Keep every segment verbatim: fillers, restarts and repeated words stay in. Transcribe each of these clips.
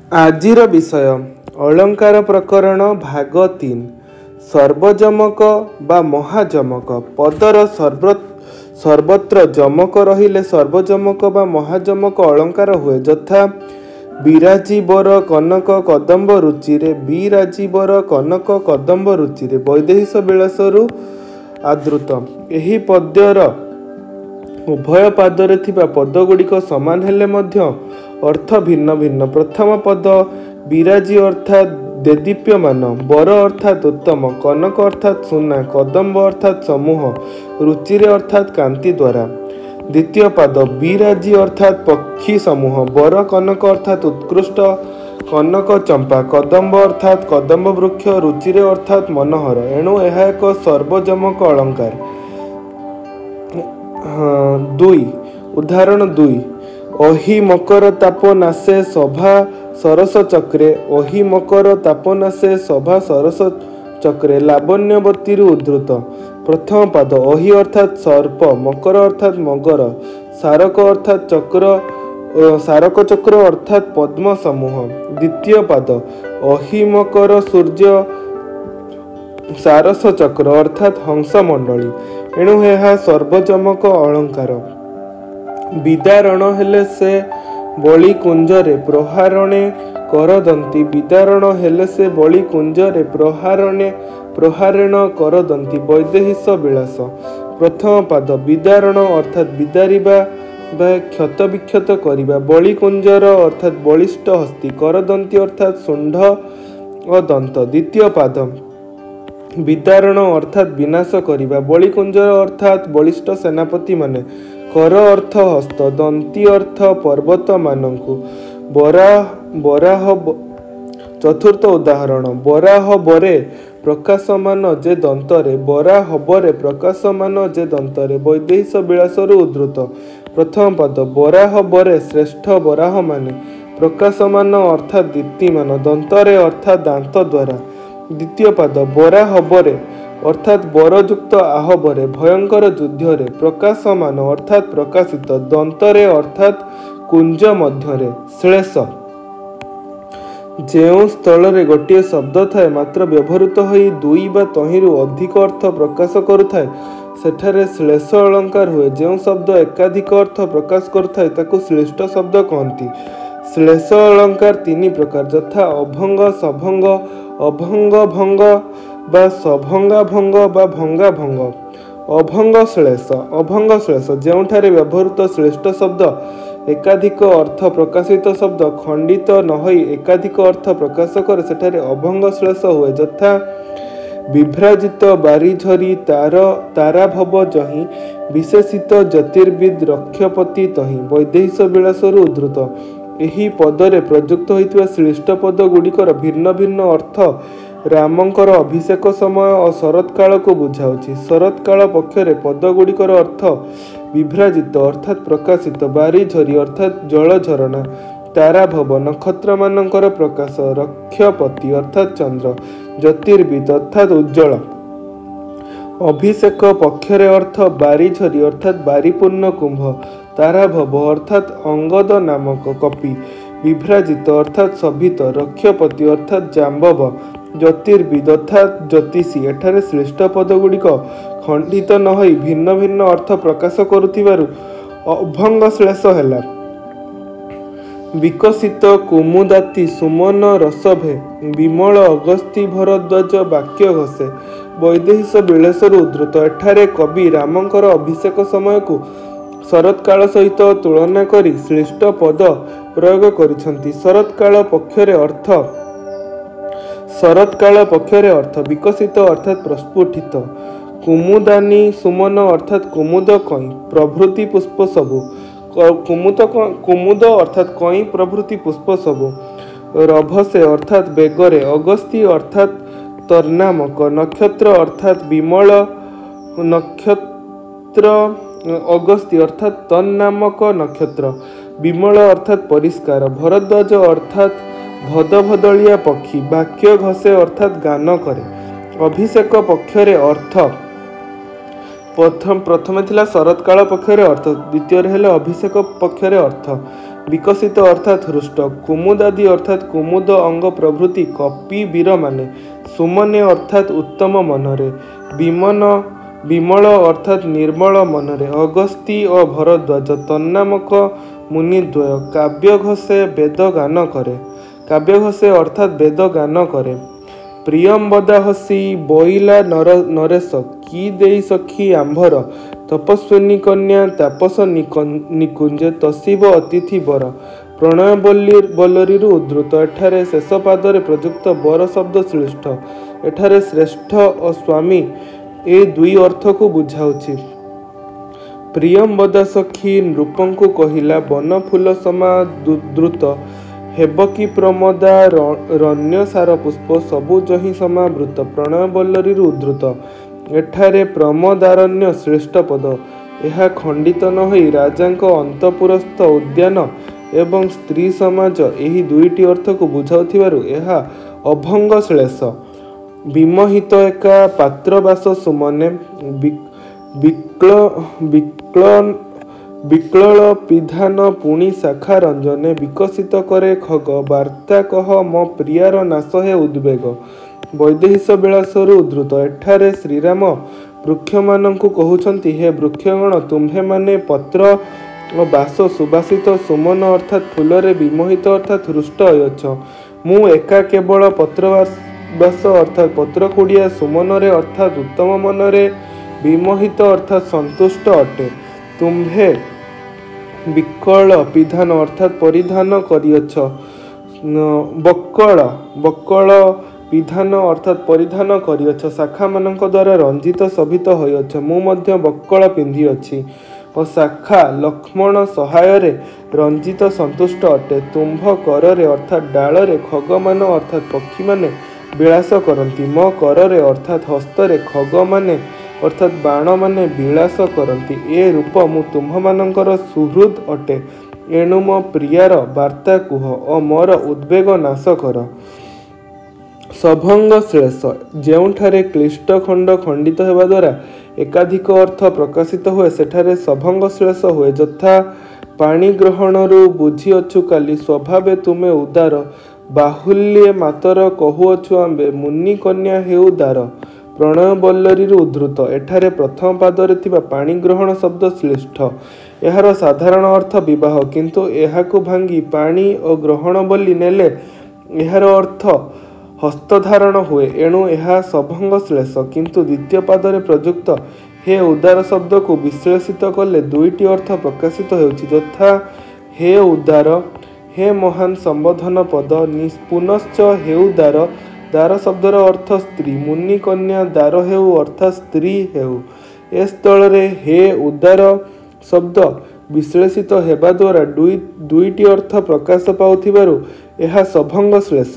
आजिर विषय अलंकार प्रकरण भाग तीन। सर्वजमक बा महाजमक पदर सर्व सर्वत्र जमक रहिले सर्वजमक बा महाजमक अलंकार हुए। यथा विराजीवर कनक कदम्ब रुचिरे विराजीवर कनक कदम्ब रुचिरे वैदेहिश विलासरु आदृत। एही पद्यर उभय पादरे थिबा पदगुड़िक समान हेले मध्य अर्थ भिन्न भिन्न। प्रथम पद विराजी अर्थात देदीप्यमान, वर अर्थात उत्तम, कनक अर्थात सुना, कदम्ब अर्थात समूह, रुचिरे अर्थात कांति द्वारा। द्वितीय पाद विराजी अर्थात पक्षी समूह, वर कनक अर्थात उत्कृष्ट, कनक चंपा, कदम्ब अर्थात कदम्ब वृक्ष, रुचिरे अर्थात मनोहर। एणु यह एक सर्वजमक अलंकार। हाँ, दुई उदाहरण दुई अहि मकर तापनाशे सभा सरस चक्रे अहि मकर तापनाशे सभा सरस चक्रे लावण्यवती उद्धृत। प्रथम पाद अहि अर्थात सर्प, मकर अर्थात मगर, सारक अर्थात चक्र, सारक चक्र अर्थात पद्म समूह। द्वितीय पाद अहि मकर सूर्य सारस चक्र अर्थात हंस मंडली। एणु यह सर्वजमक अलंकार। विदारण हेले से बलि कुंजरे प्रहारणे करदंती, विदारण हेले से बलि कुंजरे प्रहारणे प्रहारेण करदंती वैदेहिश विलास। प्रथम पाद विदारण अर्थात विदारिबा बा क्षत विक्षत करिबा, बलि कुंजर अर्थात बलिष्ठ हस्ती, करदंती अर्थात शुंड और दंत। द्वितीय पाद विदारण अर्थात विनाश करिबा, बलि कुंजर अर्थात बलिष्ठ सेनापति माने, कर अर्थ हस्त, दंती अर्थ पर्वत मानकु, बराह बराह। चतुर्थ उदाहरण बराह बरे प्रकाशमान जे दंतरे, बराह बरे प्रकाशमान जे दंतरे वैदेहिश विलासरु उद्धृत। प्रथम पद बराह बरे श्रेष्ठ बराह माने, प्रकाशमान अर्थात दीप्तिमान, दंतरे अर्थात दांत द्वारा। द्वितीय पाद बराह बरे अर्थात बरयुक्त आहबरे भयंकर युद्धरे, प्रकाशमान अर्थात प्रकाशित, दंतरे अर्थात कुंज मध्यरे। श्लेष जेउ स्थल गोटे शब्द थाए मात्र व्यवहृत होई दुई बा तहिरु अधिक अर्थ प्रकाश करुथाए सेठारे श्लेष अलंकार हुए। जेउ शब्द एकाधिक अर्थ प्रकाश करुथाए ताकू श्लिष्ट शब्द कहती। श्लेष अलंकार तीन प्रकार यथा अभंग, सभंग, अभंग भंग बा सभंगा भंग बा भंगा भंग। अभंग श्लेष अभंग श्लेष ଯେଉଁଠାରେ ବ୍ୟବହୃତ ଶ୍ଳିଷ୍ଟ ଶବ୍ଦ ଏକାଧିକ ଅର୍ଥ ପ୍ରକାଶିତ ଶବ୍ଦ ଖଣ୍ଡିତ ନ ହୋଇ ଏକାଧିକ ଅର୍ଥ ପ୍ରକାଶ କରେ ସେଠାରେ ଅଭଙ୍ଗ ଶ୍ଲେଷ ହୁଏ। ଯଥା ବିଭ୍ରାଜିତ ବାରିଝରି ତାର ତାରାଭବ ଜହିଁ, ବିଶେଷିତ ଜ୍ୟୋତିର୍ବିଦ ରକ୍ଷପତି ତହିଁ ବୈଦେହିଶ ବିଳାସରୁ ଉଦ୍ଧୃତ। ଏହି ପଦରେ ପ୍ରଯୁକ୍ତ ହୋଇଥିବା ଶ୍ଳିଷ୍ଟ ପଦ ଗୁଡ଼ିକର ଭିନ୍ନ ଭିନ୍ନ ଅର୍ଥ ରାମଙ୍କର ଅଭିଷେକ ସମୟ ଓ ଶରତ କାଳକୁ ବୁଝାଉଛି। ଶରତ କାଳ ପକ୍ଷରେ ପଦ ଗୁଡ଼ିକର ଅର୍ଥ ବିଭ୍ରାଜିତ ଅର୍ଥାତ୍ ପ୍ରକାଶିତ, ବାରିଝରି ଅର୍ଥାତ୍ ଜଳ ଝରଣା, ତାରାଭବ ନକ୍ଷତ୍ରମାନଙ୍କର ପ୍ରକାଶ, ରକ୍ଷପତି ଅର୍ଥାତ୍ ଚନ୍ଦ୍ର, ଜ୍ୟୋତିର୍ବିଦ ଅର୍ଥାତ୍ ଉଜ୍ଜଳ। ଅଭିଷେକ ପକ୍ଷରେ ଅର୍ଥ ବାରିଝରି ଅର୍ଥାତ୍ ବାରିପୂର୍ଣ୍ଣ କୁମ୍ଭ, ତାରାଭବ ଅର୍ଥାତ୍ ଅଙ୍ଗଦ ନାମକ କପି, ବିଭ୍ରାଜିତ ଅର୍ଥାତ୍ ଶୋଭିତ, ରକ୍ଷପତି ଅର୍ଥାତ୍ ଜାମ୍ବବ, ଜ୍ୟୋତିର୍ବିଦ ଅର୍ଥାତ୍ ଜ୍ୟୋତିଷୀ। ଏଠାରେ ଶ୍ଳିଷ୍ଟ ପଦ ଗୁଡ଼ିକ ଖଣ୍ଡିତ ନ ହୋଇ ଭିନ୍ନ ଭିନ୍ନ ଅର୍ଥ ପ୍ରକାଶ କରୁଥିବାରୁ ଅଭଙ୍ଗ ଶ୍ଲେଷ ହେଲା। ବିକଶିତ କୁମୁଦାତି ସୁମନ ରସଭେ ବିମଳ ଅଗସ୍ତି ଭରଦ୍ୱାଜ ବାକ୍ୟ ଘୋଷେ ବୈଦେହିଶ ବିଳାସରୁ ଉଦ୍ଧୃତ। ଏଠାରେ କବି ରାମଙ୍କର ଅଭିଷେକ ସମୟକୁ ଶରତ କାଳ ସହିତ ତୁଳନା କରି ଶ୍ଳିଷ୍ଟ ପଦ ପ୍ରୟୋଗ କରିଛନ୍ତି। ଶରତ କାଳ ପକ୍ଷରେ ଅର୍ଥ ଶରତ କାଳ ପକ୍ଷରେ ଅର୍ଥ ବିକଶିତ ଅର୍ଥାତ୍ ପ୍ରସ୍ଫୁଟିତ, କୁମୁଦାନୀ ସୁମନ ଅର୍ଥାତ୍ କୁମୁଦ କଇଁ ପ୍ରଭୃତି ପୁଷ୍ପ ସବୁ, କୁମୁଦ କୁମୁଦ ଅର୍ଥାତ୍ କଇଁ ପ୍ରଭୃତି ପୁଷ୍ପ ସବୁ, ରଭସେ ଅର୍ଥାତ୍ ବେଗରେ, ଅଗସ୍ତି ଅର୍ଥାତ୍ ତର୍ନାମକ, ନକ୍ଷତ୍ର ଅର୍ଥାତ୍ ବିମଳ ନକ୍ଷତ୍ର, ଅଗସ୍ତି ଅର୍ଥାତ୍ ତନ୍ନାମକ ନକ୍ଷତ୍ର, ବିମଳ ଅର୍ଥାତ୍ ପରିଷ୍କାର, ଭରଦ୍ୱାଜ ଅର୍ଥାତ୍ ଭଦଭଦଳିଆ ପକ୍ଷୀ, ବାକ୍ୟ ଘୋଷେ ଅର୍ଥାତ୍ ଗାନ କରେ। ଅଭିଷେକ ପକ୍ଷରେ ଅର୍ଥ ପ୍ରଥମ ପ୍ରଥମେ ଥିଲା ଶରତ କାଳ ପକ୍ଷରେ ଅର୍ଥ, ଦ୍ୱିତୀୟରେ ହେଲେ ଅଭିଷେକ ପକ୍ଷରେ ଅର୍ଥ। विकसित अर्थात हृष्ट, कुमुदादि अर्थात कुमुद अंग प्रभृति कपि वीर माने, सुमने अर्थात उत्तम मनरे, विमन विमल अर्थात निर्मल मनरे, अगस्ती और भरद्वाज तन्नामक मुनिद्वय काव्य घोषे वेद गान करे, काव्य घोषे अर्थात वेद गान करे। प्रियम बदाहसी बोइला नर नरेश की देई सखी आंभर, तपस्विनी कन्या तापस निकुंजे तसीब अतिथि बर, प्रणय बल्ली बल्लरी उद्धृत। एठारे शेष पादरे प्रयुक्त बर शब्द श्रेष्ठ, एठारे श्रेष्ठ और स्वामी ए दुई अर्थ को बुझाउछि। प्रियम बदा सखी नृपंकु कहिला, वन फूल समा द्रुत हेब कि प्रमदा रण्य सार पुष्प सबुज ही समावृत, प्रणय बल्लरी उद्धृत। एठारे प्रमदारण्य श्रेष्ठ पद, यह खंडित न होई राजांक अंतपुरस्थ उद्यान एवं स्त्री समाज एही दुईटी अर्थ को बुझाउथिबारु एहा अभंग श्लेष। विमोहित एका पात्रबास सुमने, विक्ल विक्ल विक्लल पिधान पुणी शाखा रंजने, विकसित करे खग वार्ता कह मो प्रियार नाश हे उद्वेग, वैदेहिश विलासरु उद्धृत। एठारे श्रीराम वृक्ष मानंकु कहउछंती, हे वृक्षगण तुम्हे माने पत्र और बास सुबासित सुमन अर्थात फूलरे विमोहित अर्थात हृष्ट अयछ, मु एका केवल पत्रबास अर्थात पत्रकुड़िया, सुमनरे अर्थात उत्तम मनरे, विमोहित अर्थात संतुष्ट अटे। तुम्हे विकल पिधान अर्थात परिधान करियछ, बक्कल बक्कल पिधान अर्थात परिधान करियछ, शाखा मानक द्वारा रंजित शोभित होइछ, मु मध्य बक्कल पिंधि अछि और शाखा लक्ष्मण सहायरे रंजित संतुष्ट अटे। तुम्भ कररे अर्थात डालरे खगमान अर्थात पक्षी माने विलास करती, मो कररे अर्थात हस्तरे खगमाने अर्थात बाण माने विलास करती। ए रूप मु तुम्भ मानकर सुहृद अटे, एणु मो प्रियार वार्ता कुह और मोर उद्वेग नाश कर। सभंग श्लेष, ଯେଉଁଠାରେ क्लिष्ट खंड खंडित हेबा द्वारा एकाधिक अर्थ प्रकाशित हुए सेठारे सभंग श्लेष हुए। यथा पाणी ग्रहणरू बुझिअछु काली, स्वभावे तुमे उदार, बाहुल्ये मातर कहुअछु आंबे, मुनि कन्या हेउ दार, प्रणय बल्लरी उद्धृत। एठारे प्रथम पादरे थिबा पाणी ग्रहण शब्द श्लिष्ठ, एहार साधारण अर्थ विवाह, किंतु एहाकु भांगी पाणी और ग्रहण बोली नेले एहार अर्थ हस्तधारण हुए, एणु एहा सभंग श्लेष। किंतु द्वितीय पादरे प्रयुक्त हे उदार शब्द को विश्लेषित कले दुईटी अर्थ प्रकाशित हेउछि, यथा हे उदार, हे महान संबोधन पद, पुनश्च हेउ दार, दार शब्दर अर्थ स्त्री, मुनि कन्या दार हेउ अर्थात स्त्री हेउ। ए स्थल हे उदार शब्द विश्लेषित हेबा द्वारा दुई दुईटी अर्थ प्रकाश पाउथिबारु एहा सभंग श्लेष।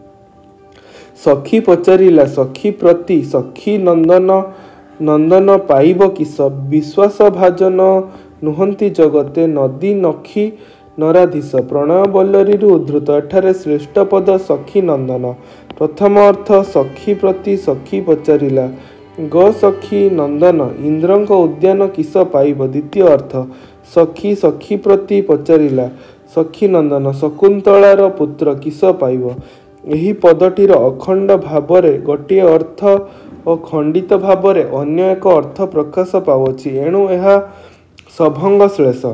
सखी पचारिला सखी प्रति, सखी नंदन नंदन पाइब किस, विश्वास भाजन नुहंती जगते, नदी नखी नराधीश, प्रणय बल्लरी उद्धृत। एठारे श्रेष्ठ पद सखी नंदन, प्रथम अर्थ सखी प्रति सखी पचारिला, ग सखी नंदन इंद्रंक उद्यान किस पाइब, द्वितीय अर्थ सखी सखी प्रति पचारिला, सखी नंदन शकुंतलार पुत्र किस पाइब। एही पदटीर अखंड भावरे गोटे अर्थ और खंडित भावरे अन्य एक अर्थ प्रकाश पाउछि, एणु एहा सभंग श्लेष।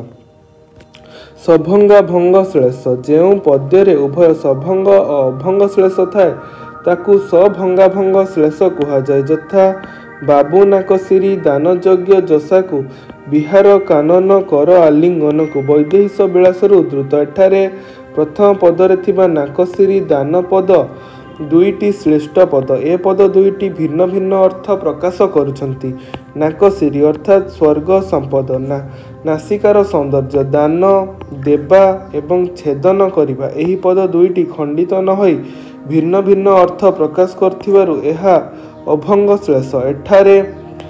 सभंगा भंग श्लेष, जेउ पद्ୟରେ उभय सभंग और अभंग श्लेष थाए ताकू सभंगा भंग श्लेष कुहाଯାଏ। यथा बाबू नाकसिरी दान यज्ञ जसाकू, बिहार कानन कर आलिंगन को, वैदेहिश विलासरु उद्धृत। एठारे प्रथम पदरे थिबा नाकसिरी दान पद दुईटी श्रेष्ठ पद, ए पद दुईटी भिन्न भिन्न अर्थ प्रकाश करुछंती। नाकसिरी अर्थात स्वर्ग संपद, ना नासिकार सौंदर्य, दान देवा एवं छेदन करिबा, एही पद दुईटी खंडित न होई भिन्न भिन्न अर्थ प्रकाश करथिबारु एहा अभंग श्लेष। एठारे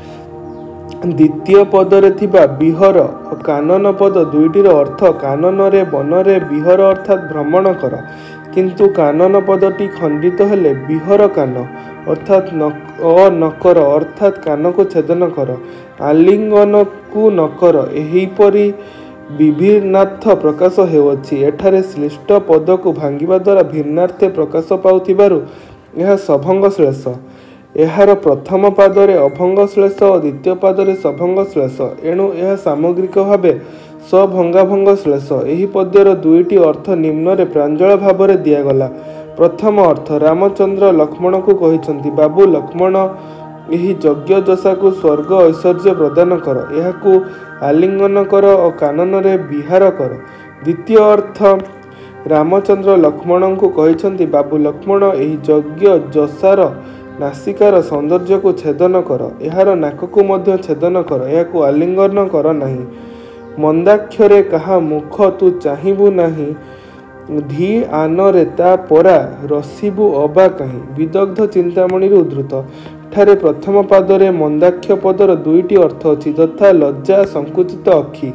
द्वितीय पदरे थिबा बिहर और कानन पद दुईटीर अर्थ कानन रे वन रे बिहर अर्थात भ्रमण कर, किंतु कानन पदटी खंडित हेले बिहर कान अर्थात नकर अर्थात कान को छेदन कर, आलिंगन को नकर, एहीपरि ବିଭିନ୍ନାର୍ଥ ପ୍ରକାଶ ହେଉଅଛି। ଏଠାରେ ଶ୍ଳିଷ୍ଟ ପଦକୁ ଭାଙ୍ଗିବା ଦ୍ୱାରା ଭିନ୍ନାର୍ଥେ ପ୍ରକାଶ ପାଉଥିବାରୁ ଏହା ସଭଙ୍ଗ ଶ୍ଳେଷ। ଏହାର ପ୍ରଥମ ପାଦରେ ଅଭଙ୍ଗ ଶ୍ଳେଷ ଓ ଦ୍ୱିତୀୟ ପାଦରେ ସଭଙ୍ଗ ଶ୍ଳେଷ। ଏଣୁ ଏହା ସାମଗ୍ରିକ ଭାବେ ସଭଙ୍ଗାଭଙ୍ଗ ଶ୍ଳେଷ। ଏହି ପଦ୍ୟର ଦୁଇଟି ଅର୍ଥ ନିମ୍ନରେ ପ୍ରାଞ୍ଜଳ ଭାବରେ ଦିଆଗଲା। ପ୍ରଥମ ଅର୍ଥ, ରାମଚନ୍ଦ୍ର ଲକ୍ଷ୍ମଣଙ୍କୁ କହିଛନ୍ତି, ବାବୁ ଲକ୍ଷ୍ମଣ, ଏହି ଯଜ୍ଞ-ଯଶାକୁ ସ୍ୱର୍ଗ ଐଶ୍ୱର୍ଯ୍ୟ ପ୍ରଦାନ କର, ଏହାକୁ ଆଲିଙ୍ଗନ କର ଓ କାନନରେ ବିହାର କର। ଦ୍ୱିତୀୟ ଅର୍ଥ, ରାମଚନ୍ଦ୍ର ଲକ୍ଷ୍ମଣଙ୍କୁ କହିଛନ୍ତି, ବାବୁ ଲକ୍ଷ୍ମଣ, ଏହି ଯଜ୍ଞ-ଯଶାର ନାସିକାର ସୌନ୍ଦର୍ଯ୍ୟକୁ ଛେଦନ କର, ଏହାର ନାକକୁ ମଧ୍ୟ ଛେଦନ କର, ଏହାକୁ ଆଲିଙ୍ଗନ କର ନାହିଁ। ମନ୍ଦାକ୍ଷରେ କାହା ମୁଖ ତୁ ଚାହିଁବୁ ନାହିଁ, ଧି ଆନରେ ତା ପରା ରସିବୁ ଅବା କାହିଁ। ବିଦଗ୍ଧ ଚିନ୍ତାମଣିରୁ ଉଦ୍ଧୃତ। ଏଠାରେ ପ୍ରଥମ ପାଦରେ ମନ୍ଦାକ୍ଷ ପଦର ଦୁଇଟି ଅର୍ଥ ଅଛି, ଯଥା ଲଜ୍ଜା, ସଙ୍କୁଚିତ ଅଖି।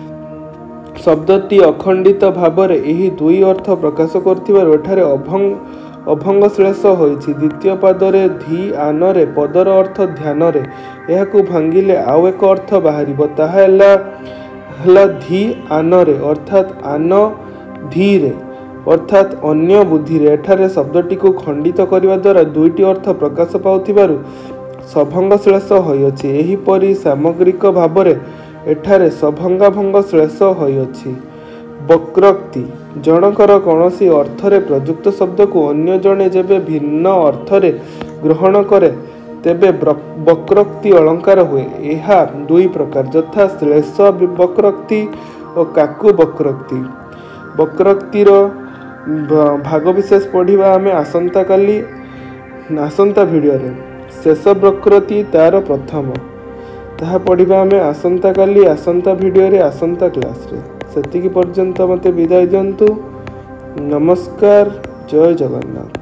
ଶବ୍ଦଟି ଅଖଣ୍ଡିତ ଭାବରେ ଏହି ଦୁଇ ଅର୍ଥ ପ୍ରକାଶ କରୁଥିବାରୁ ଏଠାରେ ଅଭଙ୍ଗ ଅଭଙ୍ଗ ଶ୍ଳେଷ ହୋଇଛି। ଦ୍ୱିତୀୟ ପାଦରେ ଧି ଆନରେ ପଦର ଅର୍ଥ ଧ୍ୟାନରେ। ଏହାକୁ ଭାଙ୍ଗିଲେ ଆଉ ଏକ ଅର୍ଥ ବାହାରିବ, ତାହା ହେଲା ହେଲା ଧି ଆନରେ ଅର୍ଥାତ୍ ଆନ ଧୀରେ ଅର୍ଥାତ୍ ଅନ୍ୟ ବୁଦ୍ଧିରେ। ଏଠାରେ ଶବ୍ଦଟିକୁ ଖଣ୍ଡିତ କରିବା ଦ୍ୱାରା ଦୁଇଟି ଅର୍ଥ ପ୍ରକାଶ ପାଉଥିବାରୁ ସଭଙ୍ଗ ଶ୍ଳେଷ ହୋଇଅଛି। ଏହିପରି ସାମଗ୍ରିକ ଭାବରେ ଏଠାରେ ସଭଙ୍ଗାଭଙ୍ଗ ଶ୍ଳେଷ ହୋଇଅଛି। ବକ୍ରୋକ୍ତି, ଜଣକର କୌଣସି ଅର୍ଥରେ ପ୍ରଯୁକ୍ତ ଶବ୍ଦକୁ ଅନ୍ୟ ଜଣେ ଯେବେ ଭିନ୍ନ ଅର୍ଥରେ ଗ୍ରହଣ କରେ ତେବେ ବକ୍ରୋକ୍ତି ଅଳଙ୍କାର ହୁଏ। ଏହା ଦୁଇ ପ୍ରକାର, ଯଥା ଶ୍ଳେଷ ବକ୍ରୋକ୍ତି ଓ କାକୁ ବକ୍ରୋକ୍ତି। ବକ୍ରୋକ୍ତିର ଭାଗ ବିଶେଷ ପଢ଼ିବା ଆମେ ଆସନ୍ତାକାଲି ଆସନ୍ତା ଭିଡ଼ିଓରେ। ଶେଷ ବକ୍ରୋକ୍ତି ତାର ପ୍ରଥମ, ତାହା ପଢ଼ିବା ଆମେ ଆସନ୍ତାକାଲି ଆସନ୍ତା ଭିଡ଼ିଓରେ ଆସନ୍ତା କ୍ଲାସରେ। ସେତିକି ପର୍ଯ୍ୟନ୍ତ ମୋତେ ବିଦାୟ ଦିଅନ୍ତୁ। ନମସ୍କାର, ଜୟ ଜଗନ୍ନାଥ।